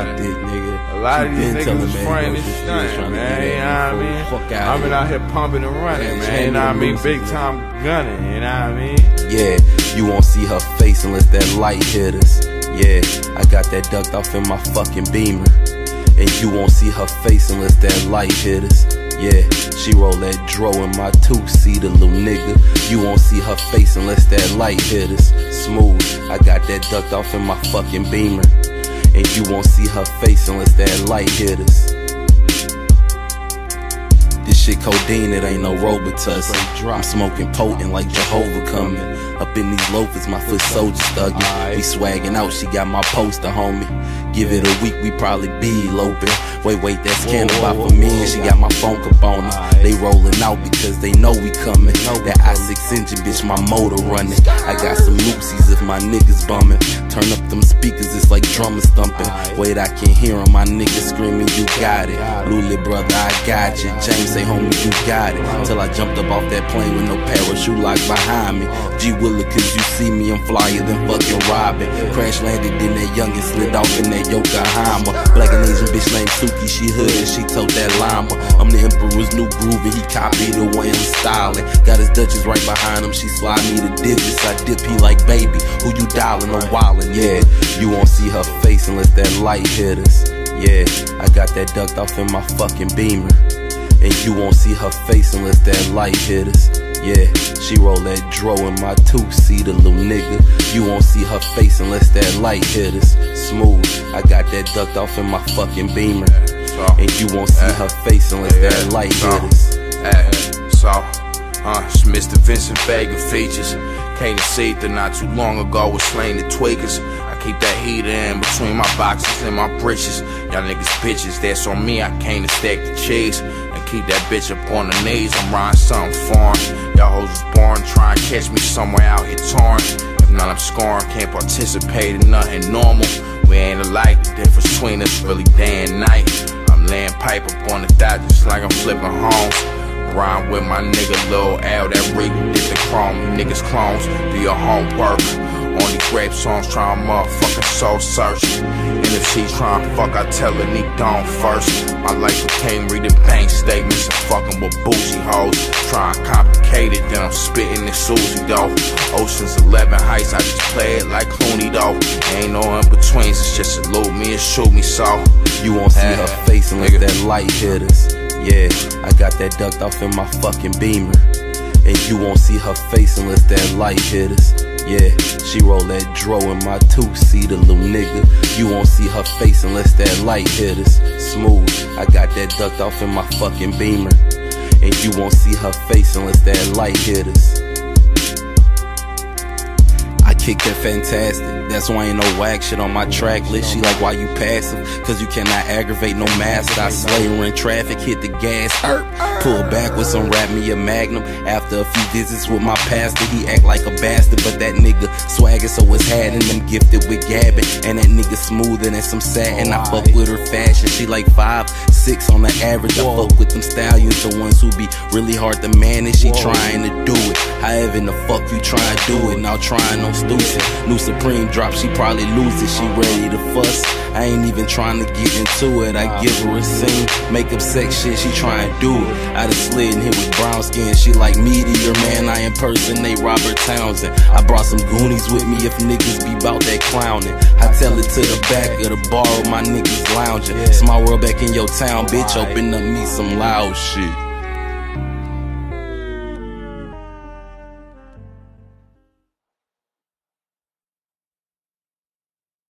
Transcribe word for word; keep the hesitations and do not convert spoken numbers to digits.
my dick, nigga. A lot of She these been niggas telling is me, fronting bro, and she was stunting, trying to man. do You know that, what I bro. mean? Fuck out I've been here. out here pumping and running, Man, man. You know what I mean? Big time gunning, you know what I mean? Yeah, you won't see her face unless that light hit us. Yeah, I got that ducked off in my fucking Beamer. And you won't see her face unless that light hit us. Yeah, she roll that dro in my two-seater, little nigga. You won't see her face unless that light hit us. Smooth, I got that ducked off in my fucking Beamer. And you won't see her face unless that light hit us. This shit codeine, it ain't no Robitussin. I'm smoking potent like Jehovah coming. Up in these loafers, my foot soldiers thuggin'. We swaggin' out, she got my poster, homie. Give it a week, we probably be eloping. Wait, wait, that's cannabis for me, and she got my phone up on her. They rollin' out because they know we comin'. That I six engine, bitch, my motor running. I got some loopsies if my niggas bummin'. Turn up them speakers, it's like drummers thumping. Wait, I can hear 'em, my niggas screaming, you got it. Lulu, brother, I got you. James say, homie, you got it. Till I jumped up off that plane with no parachute locked behind me. G Willa, cause you see me, I'm flyer than fucking Robin. Crash landed in that youngin', slid off in that Yokohama. Black and Asian bitch named Suki, she hood and she told that llama. I'm the emperor's new groove and he copied the way I'm styling. Got his Duchess right behind him, she slide me the digits. I dip, he like, baby, who you dialing? I'm wildin', yeah. You won't see her face unless that light hit us. Yeah, I got that ducked off in my fucking Beamer. And you won't see her face unless that light hit us. Yeah, she roll that dro in my two-seater, little nigga. You won't see her face unless that light hit us. Smooth, I got that ducked off in my fucking Beamer. And you won't see her face unless that light hit us. So, uh, it's Mister Vincent Vega features. Came to see that not too long ago was slain the tweakers. I keep that heater in between my boxes and my britches. Y'all niggas bitches, that's on me, I came to stack the cheese. Keep that bitch up on the knees, I'm riding something foreign. Y'all hoes was born, try and catch me somewhere out here torn. If not, I'm scoring, can't participate in nothing normal. We ain't alike, the difference between us really day and night. I'm laying pipe up on the dot just like I'm flipping homes. Rhyme with my nigga Lil Al, that rig did the chrome. You niggas clones, do your homework. Only rap songs try motherfucking soul search. And if she try and fuck, I tell her knee down first. My life became reading bank statements and fucking with bougie hoes. Try and complicate it, then I'm spitting this Susie though. Ocean's eleven heights, I just play it like Clooney though. Ain't no in-betweens, it's just salute me and shoot me so. You won't see her face unless that light hit us. Yeah, I got that ducked off in my fucking Beamer. And you won't see her face unless that light hit us. Yeah, she roll that dro in my two-seater, little nigga. You won't see her face unless that light hit us. Smooth, I got that ducked off in my fucking Beamer. And you won't see her face unless that light hit us. I kick that fantastic, that's why ain't no whack shit on my track list. She like, why you passive? Cause you cannot aggravate no mask. I slay her in traffic, hit the gas, er, pull back with some rap me a magnum. After a few visits with my pastor, he act like a bastard, but that nigga swagger so it's had and them gifted with gabbing. And that nigga smoother than some satin. I fuck with her fashion, she like five, six on the average. I fuck with them stallions, the ones who be really hard to manage. She trying to do it, however in the fuck you trying to do it. Now trying on Stussy, new Supreme drop, she probably lose it. She ready to fuss, I ain't even trying to get into it. I give her a scene, makeup sex shit, she trying to do it. I done slid in here with brown skin, she like meteor, man, I impersonate Robert Townsend. I brought some Goonies with me if niggas be bout that clowning. I tell it to the back of the bar with my niggas lounging. It's my world back in your town, bitch, open up me some loud shit.